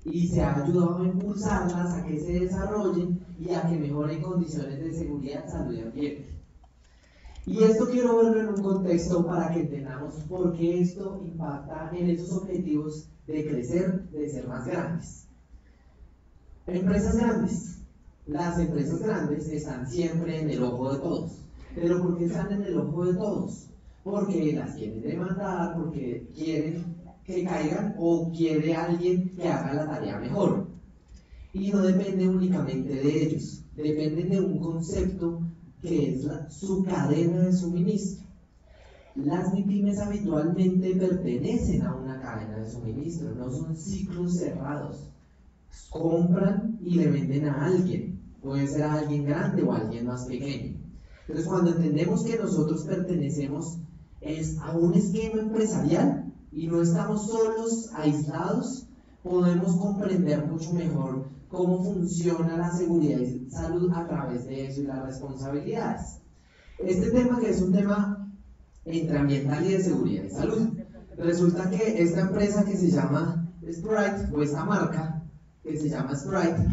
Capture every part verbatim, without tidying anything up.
y se ha ayudado a impulsarlas a que se desarrollen y a que mejoren condiciones de seguridad, salud y ambiente. Y esto quiero verlo en un contexto para que entendamos por qué esto impacta en esos objetivos de crecer, de ser más grandes. Empresas grandes. Las empresas grandes están siempre en el ojo de todos. ¿Pero por qué están en el ojo de todos? Porque las quieren demandar, porque quieren que caigan o quiere alguien que haga la tarea mejor. Y no depende únicamente de ellos, depende de un concepto que es la, su cadena de suministro. Las MIPYMES habitualmente pertenecen a una cadena de suministro, no son ciclos cerrados. Compran y le venden a alguien, puede ser a alguien grande o a alguien más pequeño. Entonces, cuando entendemos que nosotros pertenecemos es a un esquema empresarial y no estamos solos, aislados, podemos comprender mucho mejor cómo funciona la seguridad y salud a través de eso y las responsabilidades. Este tema, que es un tema entre ambiental y de seguridad y salud, resulta que esta empresa que se llama Sprite, o esta marca que se llama Sprite,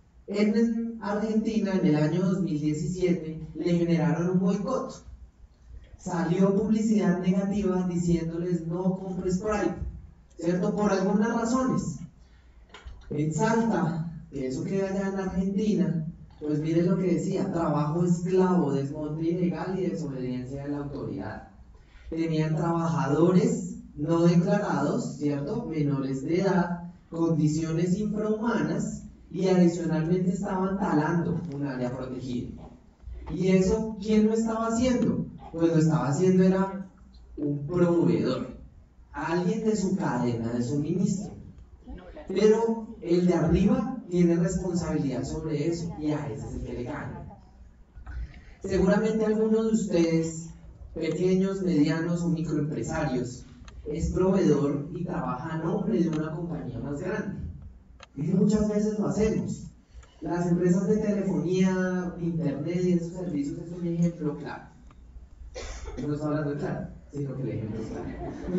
en Argentina en el año dos mil diecisiete le generaron un boicot. Salió publicidad negativa diciéndoles no compre Sprite, ¿cierto? Por algunas razones. En Salta, que eso queda allá en Argentina, pues miren lo que decía: trabajo esclavo, desmonte ilegal y desobediencia de la autoridad. Tenían trabajadores no declarados, ¿cierto? Menores de edad, condiciones infrahumanas y adicionalmente estaban talando un área protegida. ¿Y eso quién lo estaba haciendo? Pues lo estaba haciendo era un proveedor, alguien de su cadena de suministro. Pero el de arriba tiene responsabilidad sobre eso y a ese es el que le gana. Seguramente algunos de ustedes, pequeños, medianos o microempresarios, es proveedor y trabaja a nombre de una compañía más grande. Y muchas veces lo hacemos. Las empresas de telefonía, internet y esos servicios es un ejemplo claro. No estoy hablando de claro, sino que el ejemplo es claro.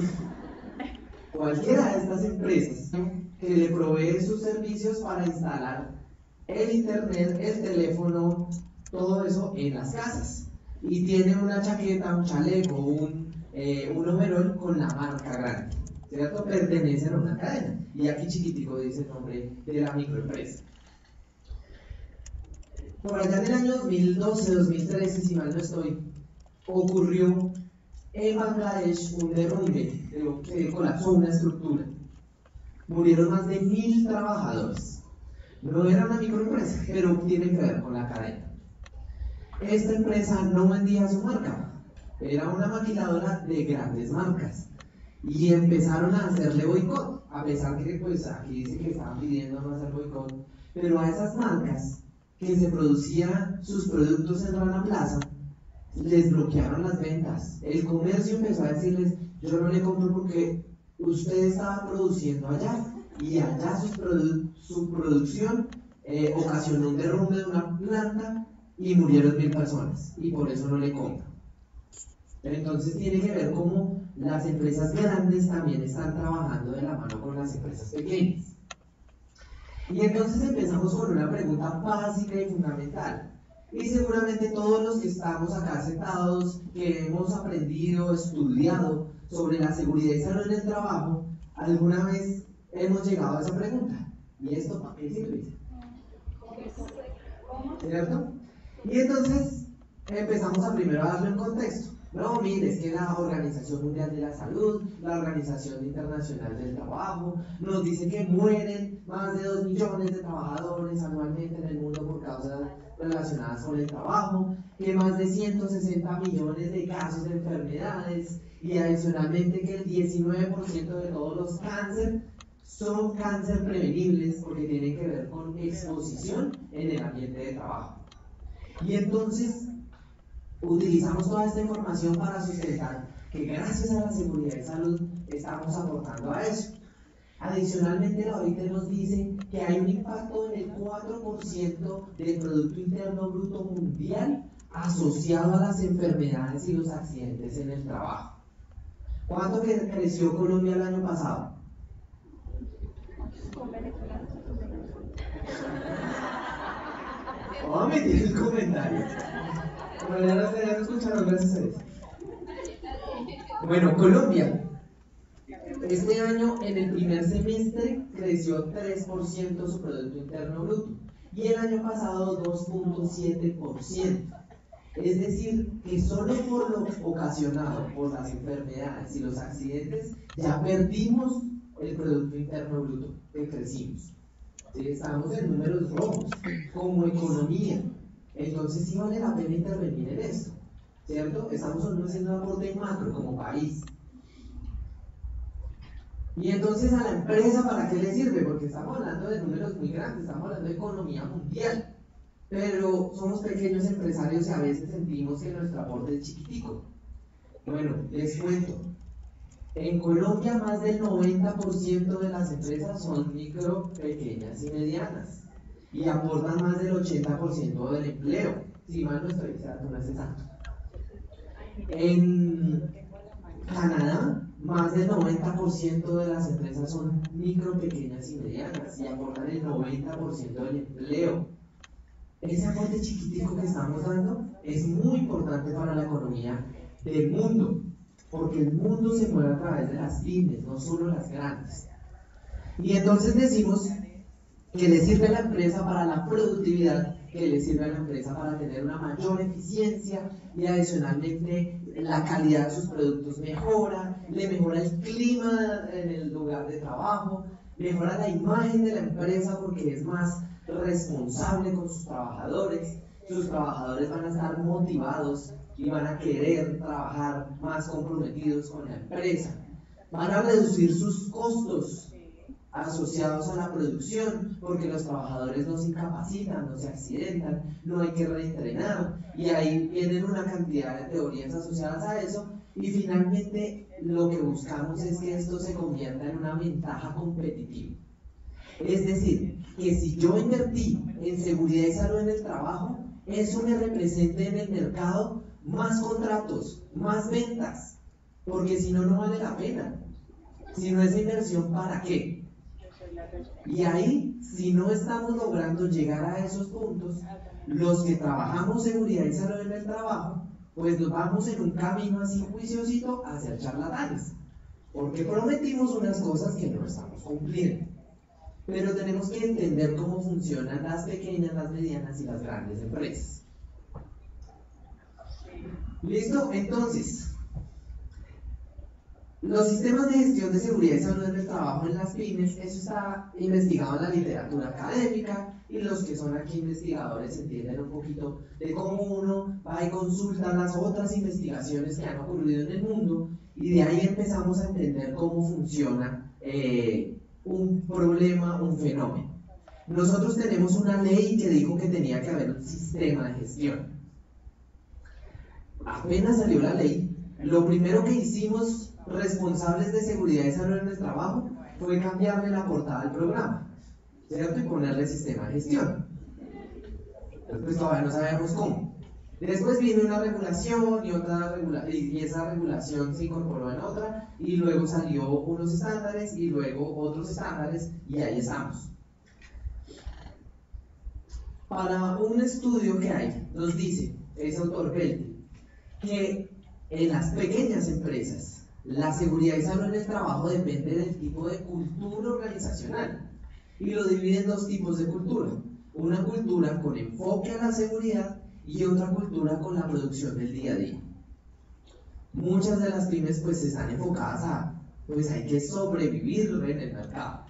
Cualquiera de estas empresas que le provee sus servicios para instalar el internet, el teléfono, todo eso en las casas, y tiene una chaqueta, un chaleco, un, eh, un overol con la marca grande, ¿cierto? Pertenecen a una cadena, y aquí chiquitico dice el nombre de la microempresa. Por allá en el año dos mil doce, dos mil trece, si mal no estoy, ocurrió en Bangladesh un derrumbe que colapsó una estructura. Murieron más de mil trabajadores. No era una microempresa, pero tiene que ver con la cadena. Esta empresa no vendía su marca, era una maquiladora de grandes marcas. Y empezaron a hacerle boicot, a pesar que pues aquí dice que estaban pidiendo no hacer boicot, pero a esas marcas que se producían sus productos en Rana Plaza, les bloquearon las ventas. El comercio empezó a decirles: yo no le compro porque usted estaba produciendo allá, y allá sus produ su producción eh, ocasionó un derrumbe de una planta y murieron mil personas, y por eso no le compro. Entonces tiene que ver cómo las empresas grandes también están trabajando de la mano con las empresas pequeñas. Y entonces empezamos con una pregunta básica y fundamental. Y seguramente todos los que estamos acá sentados, que hemos aprendido, estudiado sobre la seguridad y salud en el trabajo, alguna vez hemos llegado a esa pregunta: ¿y esto para qué sirve? ¿Cierto? Y entonces empezamos a primero a darle un contexto. No, mire, es que la Organización Mundial de la Salud, la Organización Internacional del Trabajo, nos dice que mueren más de dos millones de trabajadores anualmente en el mundo por causas relacionadas con el trabajo, que más de ciento sesenta millones de casos de enfermedades, y adicionalmente que el diecinueve por ciento de todos los cánceres son cáncer prevenibles porque tienen que ver con exposición en el ambiente de trabajo. Y entonces utilizamos toda esta información para sustentar que gracias a la seguridad y salud estamos aportando a eso. Adicionalmente, la O I T nos dice que hay un impacto en el cuatro por ciento del Producto Interno Bruto Mundial asociado a las enfermedades y los accidentes en el trabajo. ¿Cuánto creció Colombia el año pasado? Con Venezuela. Vamos a meter el comentario. Bueno, ya no, ya no escucharon, gracias a Dios. Bueno, Colombia. Este año, en el primer semestre, creció tres por ciento su Producto Interno Bruto. Y el año pasado, dos punto siete por ciento. Es decir, que solo por lo ocasionado por las enfermedades y los accidentes, ya perdimos el Producto Interno Bruto que crecimos. ¿Sí? Estamos en números rojos, como economía. Entonces sí vale la pena intervenir en esto, ¿cierto? Estamos haciendo un aporte macro como país. Y entonces a la empresa, ¿para qué le sirve? Porque estamos hablando de números muy grandes, estamos hablando de economía mundial. Pero somos pequeños empresarios y a veces sentimos que nuestro aporte es chiquitico. Bueno, les cuento. En Colombia más del noventa por ciento de las empresas son micro, pequeñas y medianas. Y aportan más del ochenta por ciento del empleo. Si mal no estoy, no es exacto. En Canadá, más del noventa por ciento de las empresas son micro, pequeñas y medianas y aportan el noventa por ciento del empleo. Ese aporte chiquitico que estamos dando es muy importante para la economía del mundo, porque el mundo se mueve a través de las pymes, no solo las grandes. Y entonces decimos que le sirve a la empresa para la productividad, que le sirve a la empresa para tener una mayor eficiencia y adicionalmente la calidad de sus productos mejora, le mejora el clima en el lugar de trabajo, mejora la imagen de la empresa porque es más responsable con sus trabajadores, sus trabajadores van a estar motivados y van a querer trabajar más comprometidos con la empresa, van a reducir sus costos asociados a la producción, porque los trabajadores no se incapacitan, no se accidentan, no hay que reentrenar, y ahí vienen una cantidad de teorías asociadas a eso, y finalmente lo que buscamos es que esto se convierta en una ventaja competitiva. Es decir, que si yo invertí en seguridad y salud en el trabajo, eso me represente en el mercado más contratos, más ventas, porque si no, no vale la pena. Si no es inversión, ¿para qué? Y ahí, si no estamos logrando llegar a esos puntos, los que trabajamos seguridad y salud en el trabajo, pues nos vamos en un camino así juiciosito hacia charlatanes, porque prometimos unas cosas que no estamos cumpliendo. Pero tenemos que entender cómo funcionan las pequeñas, las medianas y las grandes empresas. ¿Listo? Entonces, los sistemas de gestión de seguridad y salud en el trabajo en las pymes, eso está investigado en la literatura académica, y los que son aquí investigadores entienden un poquito de cómo uno va y consulta las otras investigaciones que han ocurrido en el mundo, y de ahí empezamos a entender cómo funciona eh, un problema, un fenómeno. Nosotros tenemos una ley que dijo que tenía que haber un sistema de gestión. Apenas salió la ley, lo primero que hicimos responsables de seguridad y salud en el trabajo fue cambiarle la portada al programa, ¿cierto? Y ponerle sistema de gestión. Entonces, pues todavía no sabemos cómo. Después vino una regulación y otra regula y esa regulación se incorporó en otra, y luego salió unos estándares y luego otros estándares, y ahí estamos. Para un estudio que hay, nos dice, es autor Belte, que en las pequeñas empresas la seguridad y salud en el trabajo depende del tipo de cultura organizacional, y lo divide en dos tipos de cultura: una cultura con enfoque a la seguridad y otra cultura con la producción del día a día. Muchas de las pymes pues están enfocadas a, pues hay que sobrevivir en el mercado.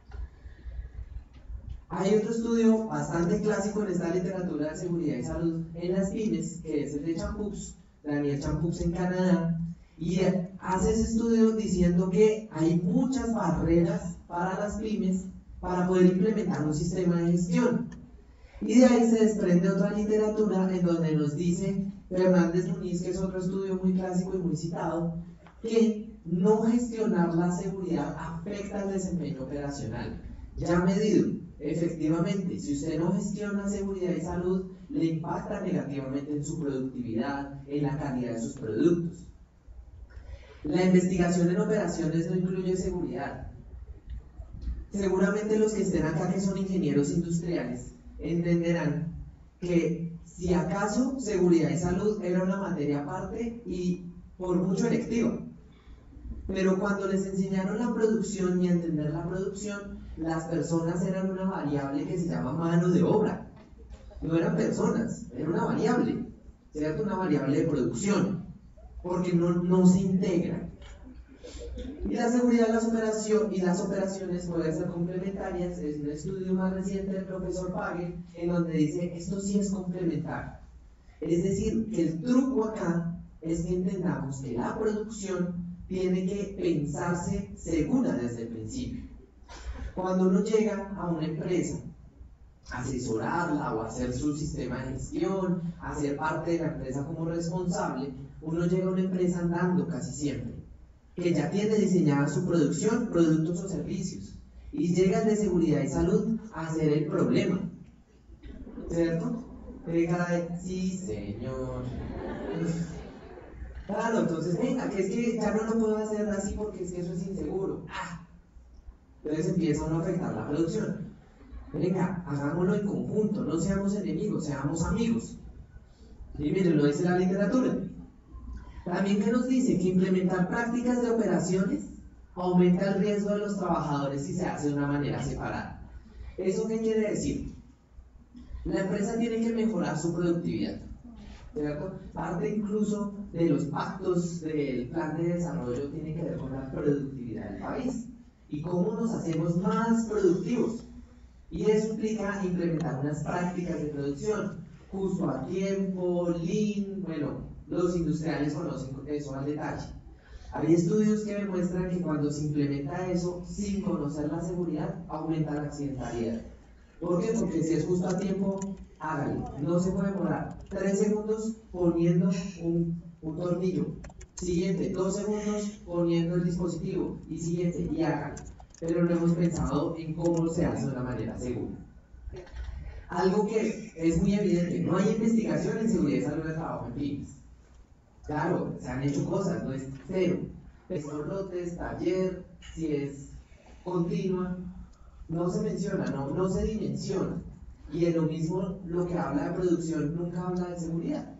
Hay otro estudio bastante clásico en esta literatura de seguridad y salud en las pymes, que es el de Champoux, Daniel Champoux en Canadá, y hace ese estudio diciendo que hay muchas barreras para las pymes para poder implementar un sistema de gestión. Y de ahí se desprende otra literatura en donde nos dice Fernández Muniz, que es otro estudio muy clásico y muy citado, que no gestionar la seguridad afecta al desempeño operacional. Ya medido, efectivamente, si usted no gestiona seguridad y salud, le impacta negativamente en su productividad, en la calidad de sus productos. La investigación en operaciones no incluye seguridad. Seguramente los que estén acá, que son ingenieros industriales, entenderán que si acaso seguridad y salud era una materia aparte y por mucho electiva. Pero cuando les enseñaron la producción y a entender la producción, las personas eran una variable que se llama mano de obra. No eran personas, era una variable, ¿cierto? Una variable de producción, porque no, no se integra. Y la seguridad de las operaciones y las operaciones pueden ser complementarias. Es un estudio más reciente del profesor Page, en donde dice esto sí es complementario. Es decir, que el truco acá es que entendamos que la producción tiene que pensarse segura desde el principio. Cuando uno llega a una empresa, a asesorarla o a hacer su sistema de gestión, a ser parte de la empresa como responsable, uno llega a una empresa andando casi siempre, que ya tiene diseñada su producción, productos o servicios, y llega el de seguridad y salud a ser el problema, ¿cierto? Tiene cara de, sí señor. Claro, entonces venga, que es que ya no lo puedo hacer así porque es que eso es inseguro. Ah, entonces empieza uno a afectar la producción. Venga, hagámoslo en conjunto, no seamos enemigos, seamos amigos. Y miren, lo dice la literatura. También que nos dice que implementar prácticas de operaciones aumenta el riesgo de los trabajadores si se hace de una manera separada. ¿Eso qué quiere decir? La empresa tiene que mejorar su productividad, ¿cierto? Parte incluso de los pactos del plan de desarrollo tiene que ver con la productividad del país y cómo nos hacemos más productivos. Y eso implica implementar unas prácticas de producción, justo a tiempo, lean, bueno, los industriales conocen eso al detalle. Hay estudios que demuestran que cuando se implementa eso sin conocer la seguridad, aumenta la accidentalidad. ¿Por qué? Porque si es justo a tiempo, hágalo. No se puede demorar tres segundos poniendo un, un tornillo. Siguiente, dos segundos poniendo el dispositivo. Y siguiente, y hágalo. Pero no hemos pensado en cómo se hace de una manera segura. Algo que es muy evidente, no hay investigación en seguridad y salud del trabajo en pymes. Claro, se han hecho cosas, no es cero. Son lotes, taller, si es continua, no se menciona, no, no se dimensiona. Y en lo mismo, lo que habla de producción nunca habla de seguridad.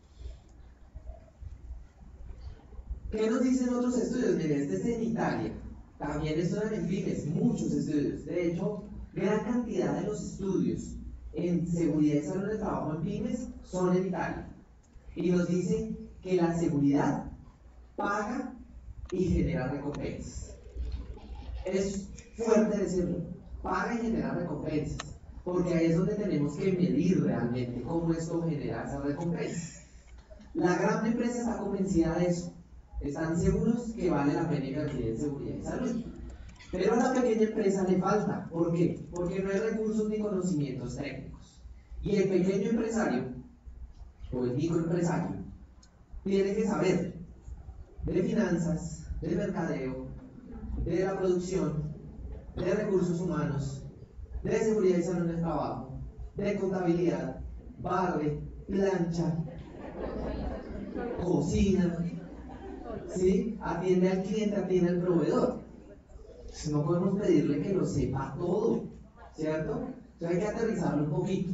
¿Qué nos dicen otros estudios? Miren, este es en Italia. También estudian en pymes, muchos estudios. De hecho, gran cantidad de los estudios en seguridad y salud del trabajo en pymes son en Italia. Y nos dicen que la seguridad paga y genera recompensas. Es fuerte decirlo, paga y genera recompensas, porque ahí es donde tenemos que medir realmente cómo esto genera esas recompensas. La gran empresa está convencida de eso, están seguros que vale la pena invertir en seguridad y salud. Pero a la pequeña empresa le falta. ¿Por qué? Porque no hay recursos ni conocimientos técnicos. Y el pequeño empresario, o el microempresario, tiene que saber de finanzas, de mercadeo, de la producción, de recursos humanos, de seguridad y salud en el trabajo, de contabilidad, barre, plancha, cocina, ¿sí? Atiende al cliente, atiende al proveedor. No podemos pedirle que lo sepa todo, ¿cierto? Entonces hay que aterrizarlo un poquito.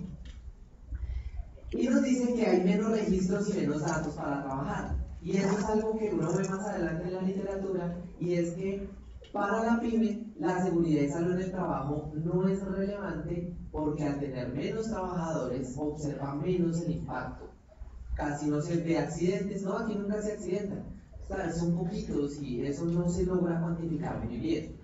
Y nos dicen que hay menos registros y menos datos para trabajar. Y eso es algo que uno ve más adelante en la literatura, y es que para la pyme la seguridad y salud en el trabajo no es relevante porque al tener menos trabajadores observa menos el impacto. Casi no se ve accidentes, no, aquí nunca se accidentan. O sea, son poquitos y eso no se logra cuantificar muy bien.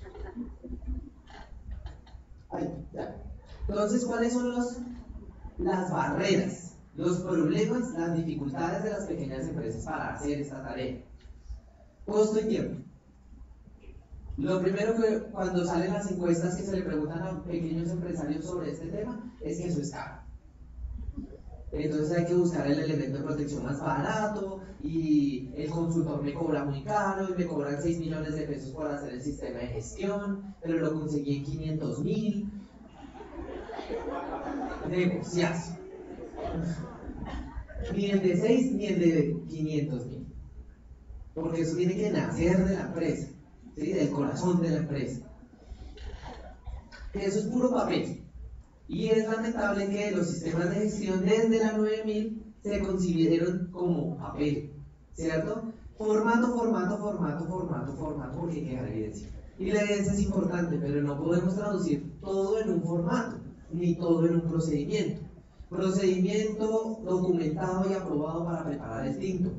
Ay, ya. Entonces, ¿cuáles son los, las barreras, los problemas, las dificultades de las pequeñas empresas para hacer esta tarea? Costo y tiempo. Lo primero que cuando salen las encuestas que se le preguntan a pequeños empresarios sobre este tema es que eso es caro. Entonces hay que buscar el elemento de protección más barato y el consultor me cobra muy caro y me cobran seis millones de pesos por hacer el sistema de gestión, pero lo conseguí en quinientos mil. Negociazo. Ni el de seis ni el de quinientos mil. Porque eso tiene que nacer de la empresa, ¿sí? Del corazón de la empresa. Eso es puro papel. Y es lamentable que los sistemas de gestión desde la nueve mil se concibieron como papel, ¿cierto? Formato, formato, formato, formato, formato, porque hay que dejar evidencia. Y la evidencia es importante, pero no podemos traducir todo en un formato, ni todo en un procedimiento. Procedimiento documentado y aprobado para preparar el tinto.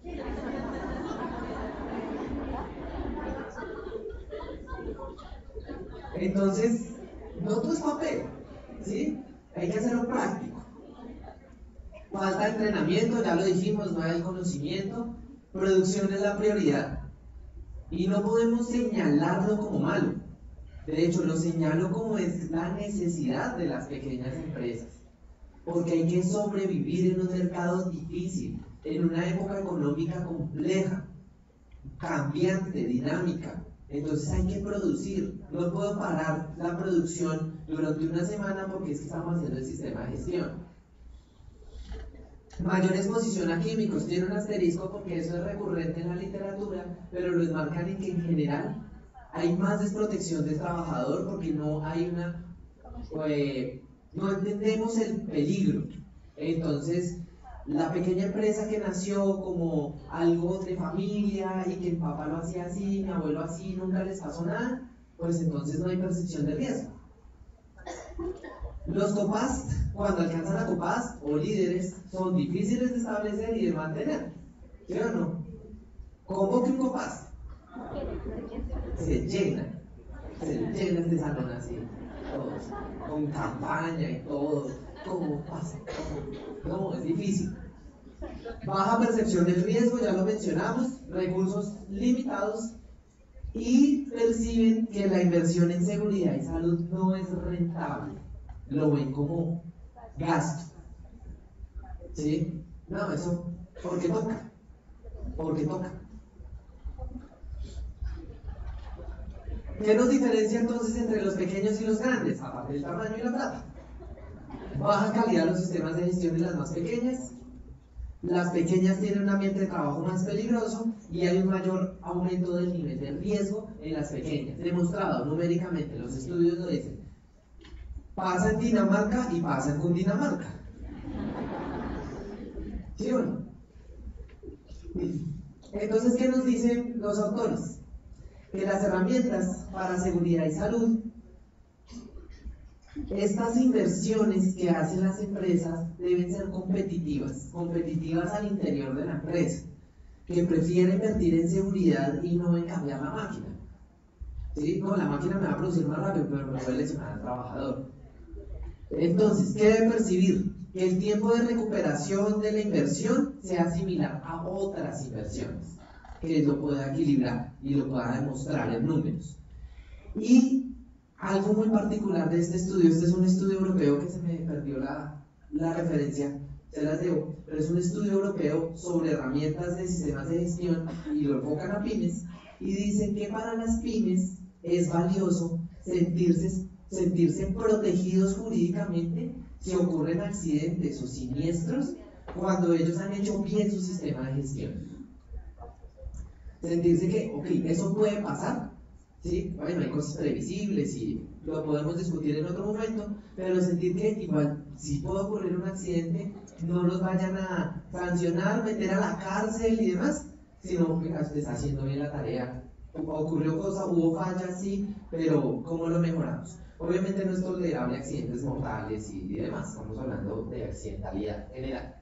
Entonces, no todo es papel, ¿sí? Hay que hacerlo práctico. Falta entrenamiento, ya lo dijimos, no hay conocimiento. Producción es la prioridad. Y no podemos señalarlo como malo. De hecho, lo señalo como es la necesidad de las pequeñas empresas. Porque hay que sobrevivir en un mercado difícil, en una época económica compleja, cambiante, dinámica. Entonces hay que producir. No puedo parar la producción durante una semana porque es que estamos haciendo el sistema de gestión. Mayor exposición a químicos, tiene un asterisco porque eso es recurrente en la literatura, pero lo enmarcan en que en general hay más desprotección del trabajador porque no hay una, eh, no entendemos el peligro. Entonces, la pequeña empresa que nació como algo de familia y que el papá lo hacía así, mi abuelo así, nunca les pasó nada, pues entonces no hay percepción de riesgo. Los COPAS, cuando alcanzan a COPAS o líderes, son difíciles de establecer y de mantener, ¿sí o no? ¿Cómo que un COPAS? Se llena, se llena este salón así, todos, con campaña y todo, ¿cómo pasa? No, es difícil. Baja percepción del riesgo, ya lo mencionamos, recursos limitados y perciben que la inversión en seguridad y salud no es rentable. Lo ven como gasto, ¿sí? No, eso, porque toca, porque toca. ¿Qué nos diferencia entonces entre los pequeños y los grandes? Aparte del tamaño y la plata. Baja calidad de los sistemas de gestión de las más pequeñas. Las pequeñas tienen un ambiente de trabajo más peligroso y hay un mayor aumento del nivel de riesgo en las pequeñas. Demostrado numéricamente, los estudios lo dicen. Pasa en Dinamarca y pasa en Cundinamarca. ¿Sí o no? Entonces, ¿qué nos dicen los autores? Que las herramientas para seguridad y salud, estas inversiones que hacen las empresas deben ser competitivas, competitivas al interior de la empresa, que prefiere invertir en seguridad y no en cambiar la máquina. ¿Sí? No, la máquina me va a producir más rápido, pero me puede lesionar al trabajador. Entonces, ¿qué debe percibir? Que el tiempo de recuperación de la inversión sea similar a otras inversiones, que lo pueda equilibrar y lo pueda demostrar en números. Y algo muy particular de este estudio, este es un estudio europeo que se me perdió la, la referencia, se las debo, pero es un estudio europeo sobre herramientas de sistemas de gestión y lo enfocan a pymes y dicen que para las pymes es valioso sentirse, sentirse protegidos jurídicamente si ocurren accidentes o siniestros cuando ellos han hecho bien su sistema de gestión. Sentirse que, ok, eso puede pasar, ¿sí? Bueno, hay cosas previsibles y lo podemos discutir en otro momento, pero sentir que igual, si puede ocurrir un accidente, no los vayan a sancionar, meter a la cárcel y demás, sino que usted está haciendo bien la tarea. Ocurrió cosa, hubo fallas, sí, pero ¿cómo lo mejoramos? Obviamente no es tolerable accidentes mortales y, y demás, estamos hablando de accidentalidad general.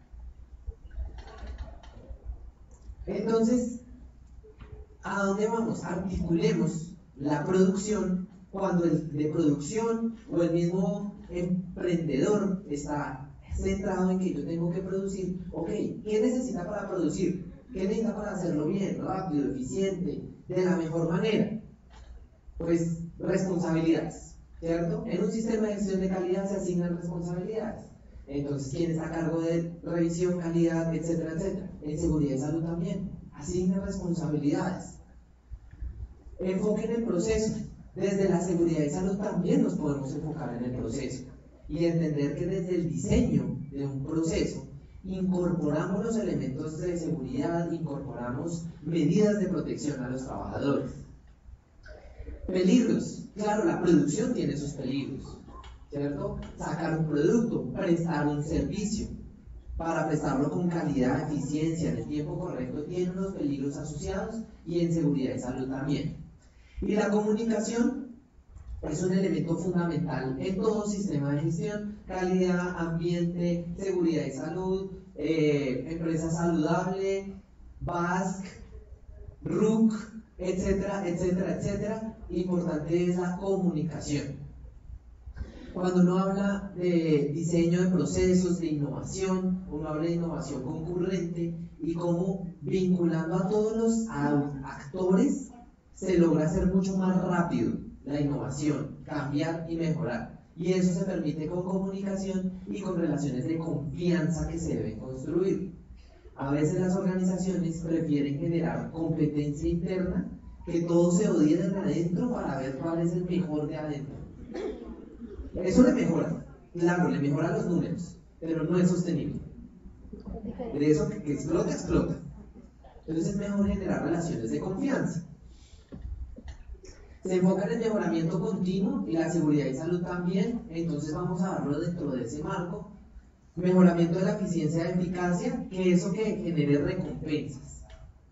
Entonces, ¿a dónde vamos? Articulemos la producción cuando el de producción o el mismo emprendedor está centrado en que yo tengo que producir. Ok, ¿qué necesita para producir? ¿Qué necesita para hacerlo bien, rápido, eficiente, de la mejor manera? Pues responsabilidades, ¿cierto? En un sistema de gestión de calidad se asignan responsabilidades. Entonces, ¿quién está a cargo de revisión, calidad, etcétera, etcétera? En seguridad y salud también, asignan responsabilidades. Enfoque en el proceso. Desde la seguridad y salud también nos podemos enfocar en el proceso y entender que desde el diseño de un proceso incorporamos los elementos de seguridad, incorporamos medidas de protección a los trabajadores. Peligros. Claro, la producción tiene sus peligros, ¿cierto? Sacar un producto, prestar un servicio. Para prestarlo con calidad, eficiencia, en el tiempo correcto, tiene unos peligros asociados y en seguridad y salud también. Y la comunicación es un elemento fundamental en todo sistema de gestión: calidad, ambiente, seguridad y salud, eh, empresa saludable, B A S C, R U C, etcétera, etcétera, etcétera. Importante es la comunicación. Cuando uno habla de diseño de procesos, de innovación, uno habla de innovación concurrente y cómo, vinculando a todos los actores, se logra hacer mucho más rápido la innovación, cambiar y mejorar. Y eso se permite con comunicación y con relaciones de confianza que se deben construir. A veces las organizaciones prefieren generar competencia interna, que todos se odien de adentro para ver cuál es el mejor de adentro. Eso le mejora, claro, le mejora los números, pero no es sostenible. De eso que, que explota, explota. Entonces es mejor generar relaciones de confianza. Se enfoca en el mejoramiento continuo y la seguridad y salud también, entonces vamos a darlo dentro de ese marco. Mejoramiento de la eficiencia y eficacia, que eso que genere recompensas.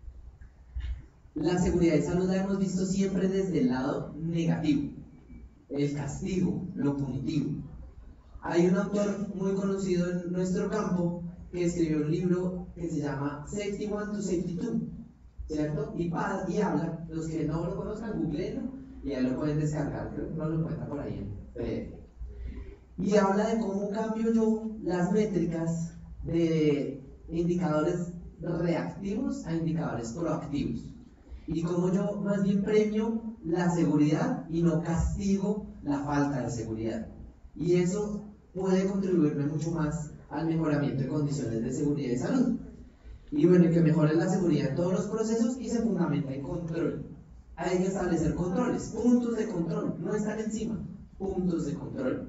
La seguridad y salud la hemos visto siempre desde el lado negativo. El castigo, lo punitivo. Hay un autor muy conocido en nuestro campo que escribió un libro que se llama Safety One to Safety Two, ¿cierto? Y, para, y habla, los que no lo conozcan, googleenlo y ya lo pueden descargar, creo que no lo encuentra por ahí en P D F. Y habla de cómo cambio yo las métricas de indicadores reactivos a indicadores proactivos. Y cómo yo más bien premio la seguridad y no castigo la falta de seguridad. Y eso puede contribuirme mucho más al mejoramiento de condiciones de seguridad y salud. Y bueno, que mejore la seguridad en todos los procesos y se fundamenta en control. Hay que establecer controles, puntos de control, no están encima, puntos de control.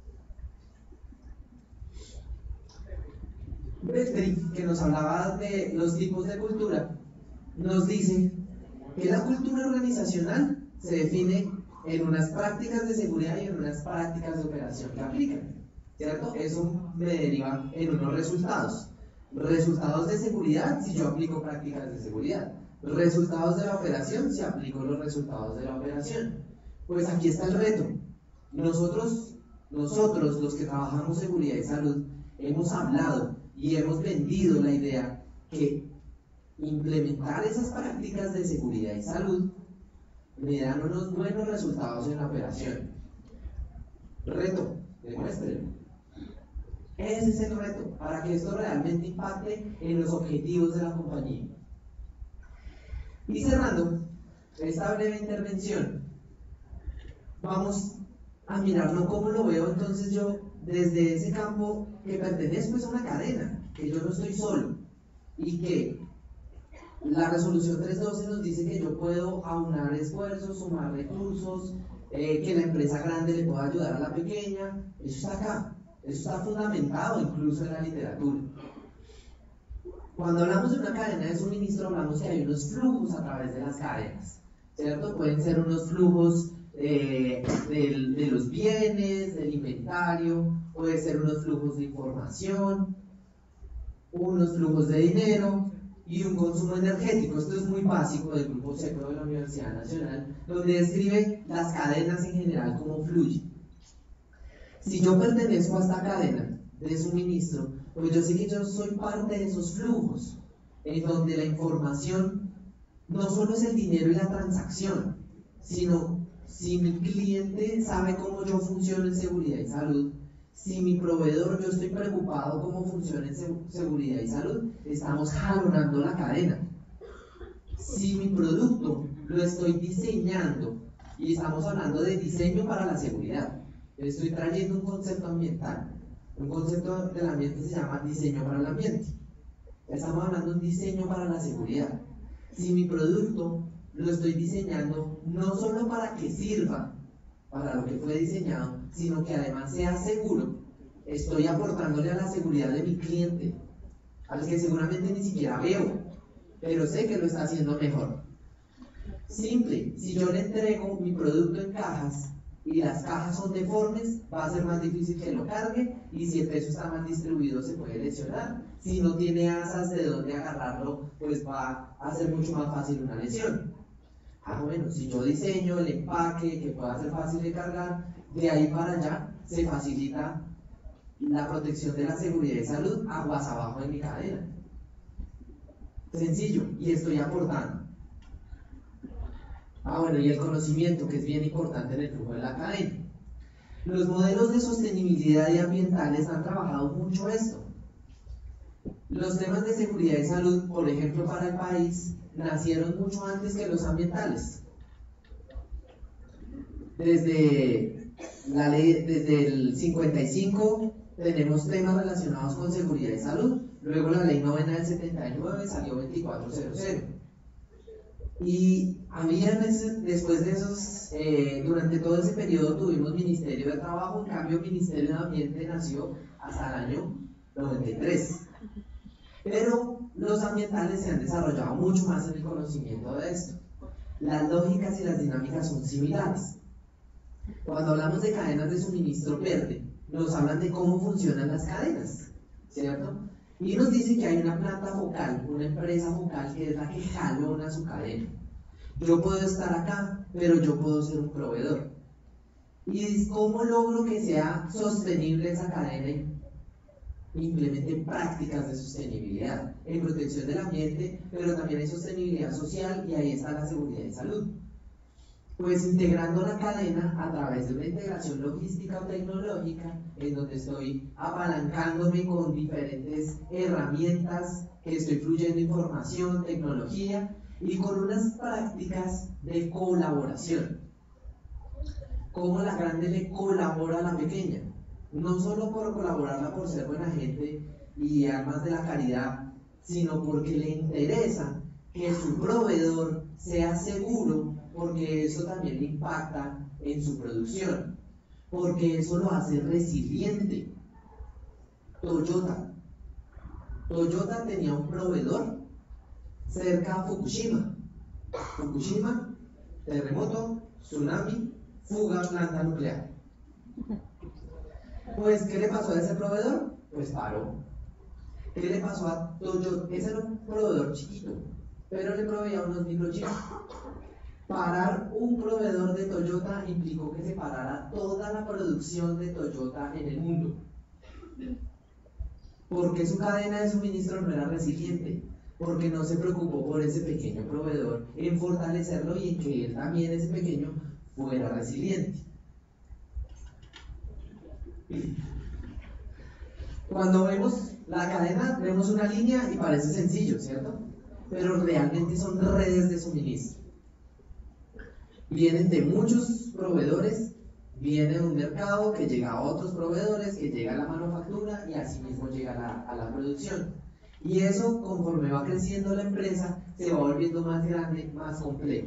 Beltri, que nos hablaba de los tipos de cultura, nos dice que la cultura organizacional se define en unas prácticas de seguridad y en unas prácticas de operación que aplican, ¿cierto? Eso me deriva en unos resultados. Resultados de seguridad si yo aplico prácticas de seguridad. Resultados de la operación si aplico los resultados de la operación. Pues aquí está el reto. Nosotros, nosotros los que trabajamos seguridad y salud, hemos hablado y hemos vendido la idea que implementar esas prácticas de seguridad y salud me dan unos buenos resultados en la operación. Reto, demuéstrenlo. Ese es el reto, para que esto realmente impacte en los objetivos de la compañía. Y cerrando esta breve intervención, vamos a mirarlo cómo lo veo entonces yo desde ese campo que pertenezco a una cadena, que yo no estoy solo y que la resolución trescientos doce nos dice que yo puedo aunar esfuerzos, sumar recursos, eh, que la empresa grande le pueda ayudar a la pequeña. Eso está acá, eso está fundamentado incluso en la literatura. Cuando hablamos de una cadena de suministro, hablamos que hay unos flujos a través de las cadenas, ¿cierto? Pueden ser unos flujos eh, de, de los bienes, del inventario, puede ser unos flujos de información, unos flujos de dinero y un consumo energético. Esto es muy básico del Grupo SECO de la Universidad Nacional, donde describe las cadenas en general, cómo fluyen. Si yo pertenezco a esta cadena de suministro, pues yo sé que yo soy parte de esos flujos, en donde la información no solo es el dinero y la transacción, sino si mi cliente sabe cómo yo funciono en seguridad y salud, si mi proveedor, yo estoy preocupado cómo funciona en seguridad y salud, estamos jalonando la cadena. Si mi producto lo estoy diseñando, y estamos hablando de diseño para la seguridad, estoy trayendo un concepto ambiental. Un concepto del ambiente se llama diseño para el ambiente. Estamos hablando de un diseño para la seguridad. Si mi producto lo estoy diseñando no solo para que sirva para lo que fue diseñado, sino que además sea seguro, estoy aportándole a la seguridad de mi cliente, al que seguramente ni siquiera veo, pero sé que lo está haciendo mejor. Simple, si yo le entrego mi producto en cajas, y las cajas son deformes, va a ser más difícil que lo cargue, y si el peso está mal distribuido se puede lesionar. Si no tiene asas de dónde agarrarlo, pues va a ser mucho más fácil una lesión. Ah, bueno, si yo diseño el empaque que pueda ser fácil de cargar, de ahí para allá se facilita la protección de la seguridad y salud aguas abajo de mi cadena. Sencillo, y estoy aportando. Ah, bueno, y el conocimiento, que es bien importante en el flujo de la cadena. Los modelos de sostenibilidad y ambientales han trabajado mucho esto. Los temas de seguridad y salud, por ejemplo, para el país, nacieron mucho antes que los ambientales. Desde, la ley, desde el cincuenta y cinco tenemos temas relacionados con seguridad y salud. Luego la ley novena del setenta y nueve salió veinticuatro cero cero. Y había después de esos, eh, durante todo ese periodo tuvimos Ministerio de Trabajo, en cambio Ministerio de Ambiente nació hasta el año noventa y tres. Pero los ambientales se han desarrollado mucho más en el conocimiento de esto. Las lógicas y las dinámicas son similares. Cuando hablamos de cadenas de suministro verde, nos hablan de cómo funcionan las cadenas, ¿cierto? Y nos dice que hay una planta focal, una empresa focal que es la que jalona su cadena. Yo puedo estar acá, pero yo puedo ser un proveedor. ¿Y cómo logro que sea sostenible esa cadena? Implemente prácticas de sostenibilidad en protección del ambiente, pero también hay sostenibilidad social, y ahí está la seguridad y salud. Pues integrando la cadena a través de una integración logística o tecnológica, en donde estoy apalancándome con diferentes herramientas, que estoy fluyendo información, tecnología, y con unas prácticas de colaboración. Cómo la grande le colabora a la pequeña, no solo por colaborarla por ser buena gente y almas de la caridad, sino porque le interesa que su proveedor sea seguro, porque eso también le impacta en su producción, porque eso lo hace resiliente. Toyota. Toyota tenía un proveedor cerca a Fukushima. Fukushima, terremoto, tsunami, fuga, planta nuclear. Pues, ¿qué le pasó a ese proveedor? Pues paró. ¿Qué le pasó a Toyota? Ese era un proveedor chiquito, pero le proveía unos microchips. Parar un proveedor de Toyota implicó que se parara toda la producción de Toyota en el mundo, porque su cadena de suministro no era resiliente, porque no se preocupó por ese pequeño proveedor en fortalecerlo y en que él también, ese pequeño, fuera resiliente. Cuando vemos la cadena, vemos una línea y parece sencillo, ¿cierto? Pero realmente son redes de suministro. Vienen de muchos proveedores, viene de un mercado que llega a otros proveedores, que llega a la manufactura y así mismo llega a la, a la producción. Y eso, conforme va creciendo la empresa, se va volviendo más grande, más complejo.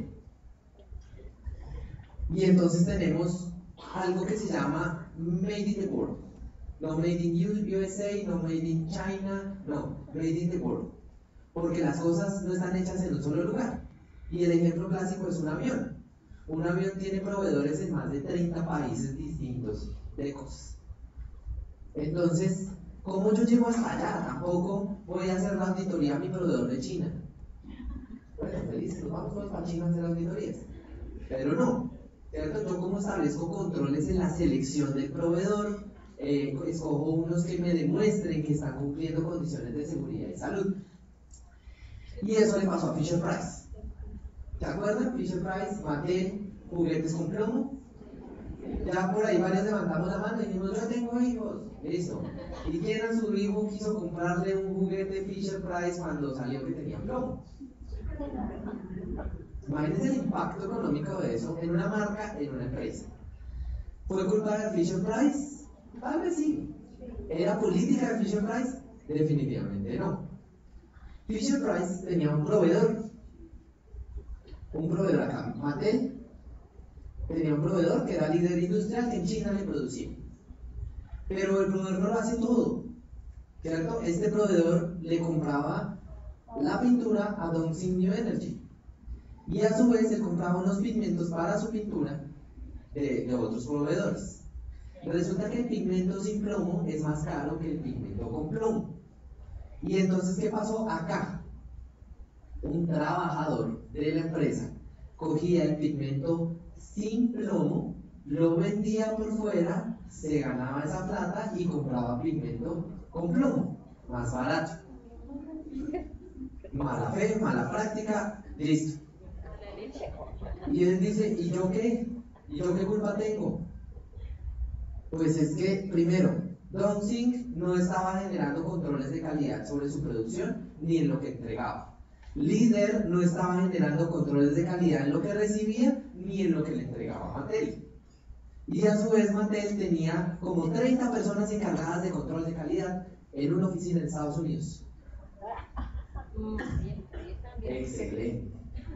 Y entonces tenemos algo que se llama Made in the World. No Made in U S A, no Made in China, no, Made in the World. Porque las cosas no están hechas en un solo lugar. Y el ejemplo clásico es un avión. Un avión tiene proveedores en más de treinta países distintos de cosas. Entonces, ¿cómo yo llego hasta allá? Tampoco voy a hacer la auditoría a mi proveedor de China. Bueno, felices, nos vamos todos para China a hacer auditorías. Pero no, ¿cierto? Yo como establezco controles en la selección del proveedor, eh, escojo unos que me demuestren que están cumpliendo condiciones de seguridad y salud. Y eso le pasó a Fisher Price. ¿Se acuerdan? Fisher Price, Mattel, juguetes con plomo. Ya por ahí varios levantamos la mano y dijimos, yo tengo hijos. Listo. ¿Y quién a su hijo quiso comprarle un juguete Fisher Price cuando salió que tenía plomo? Imagínense el impacto económico de eso en una marca, en una empresa. ¿Fue culpa de Fisher Price? Tal vez sí. ¿Era política de Fisher Price? Definitivamente no. Fisher Price tenía un proveedor. Un proveedor acá, Mattel, tenía un proveedor que era líder industrial que en China le producía. Pero el proveedor no lo hace todo, ¿cierto? Este proveedor le compraba la pintura a Dongxing New Energy. Y a su vez él compraba unos pigmentos para su pintura de, de otros proveedores. Resulta que el pigmento sin plomo es más caro que el pigmento con plomo. Y entonces, ¿qué pasó acá? Un trabajador de la empresa cogía el pigmento sin plomo, lo vendía por fuera, se ganaba esa plata y compraba pigmento con plomo, más barato. Mala fe, mala práctica, listo. Y él dice, ¿y yo qué? ¿Y yo qué culpa tengo? Pues es que, primero, Dongxing no estaba generando controles de calidad sobre su producción ni en lo que entregaba. Líder no estaba generando controles de calidad en lo que recibía ni en lo que le entregaba a Mattel. Y a su vez Mattel tenía como treinta personas encargadas de control de calidad en una oficina en Estados Unidos. Excelente.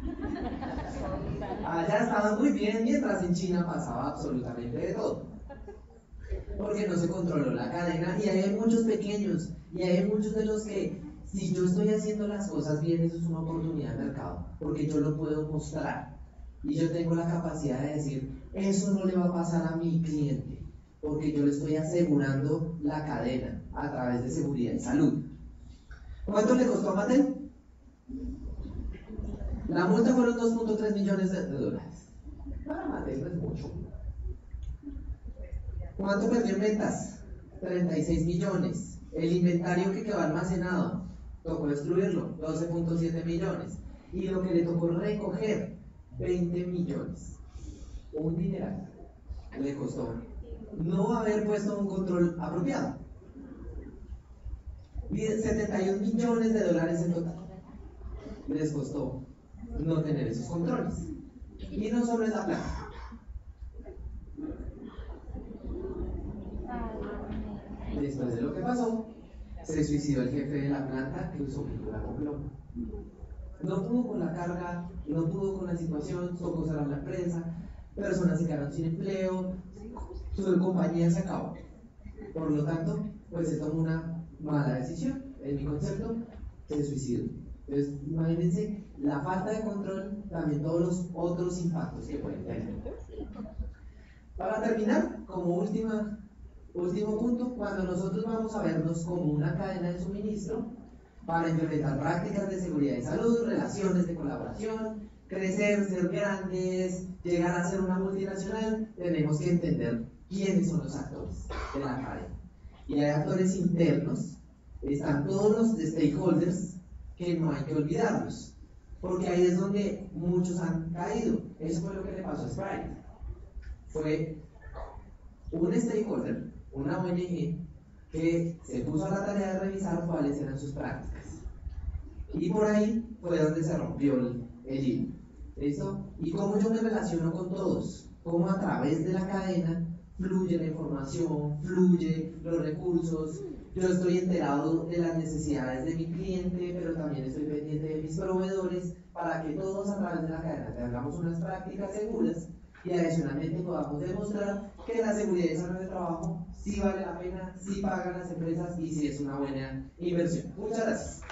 Allá estaban muy bien, mientras en China pasaba absolutamente de todo. Porque no se controló la cadena, y hay muchos pequeños, y hay muchos de los que, si yo estoy haciendo las cosas bien, eso es una oportunidad de mercado, porque yo lo puedo mostrar, y yo tengo la capacidad de decir, eso no le va a pasar a mi cliente, porque yo le estoy asegurando la cadena a través de seguridad y salud. ¿Cuánto le costó a Mattel? La multa fueron dos punto tres millones de dólares. Para Mattel no es mucho. ¿Cuánto perdió en ventas? treinta y seis millones. El inventario que quedó almacenado, tocó destruirlo, doce punto siete millones. Y lo que le tocó recoger, veinte millones. Un dineral le costó no haber puesto un control apropiado. setenta y un millones de dólares en total les costó no tener esos controles. Y no solo es la plata. Después de lo que pasó, se suicidó el jefe de la planta que usó pintura con plomo. No pudo con la carga, no pudo con la situación, tocó cerrar la empresa, personas se quedaron sin empleo, su compañía se acabó. Por lo tanto, pues se tomó una mala decisión. En mi concepto, se suicidó. Entonces, imagínense la falta de control, también todos los otros impactos que pueden tener. Para terminar, como última, último punto, cuando nosotros vamos a vernos como una cadena de suministro, para implementar prácticas de seguridad y salud, relaciones de colaboración, crecer, ser grandes, llegar a ser una multinacional, tenemos que entender quiénes son los actores de la cadena. Y hay actores internos, están todos los stakeholders que no hay que olvidarlos, porque ahí es donde muchos han caído. Eso fue lo que le pasó a Sprite. Fue un stakeholder, una O N G, que se puso a la tarea de revisar cuáles eran sus prácticas. Y por ahí fue donde se rompió el, el hilo. ¿Listo? Y cómo yo me relaciono con todos, cómo a través de la cadena fluye la información, fluye los recursos. Yo estoy enterado de las necesidades de mi cliente, pero también estoy pendiente de mis proveedores, para que todos a través de la cadena tengamos unas prácticas seguras y adicionalmente podamos demostrar que la seguridad y salud de trabajo sí vale la pena, sí pagan las empresas y sí es una buena inversión. Muchas gracias.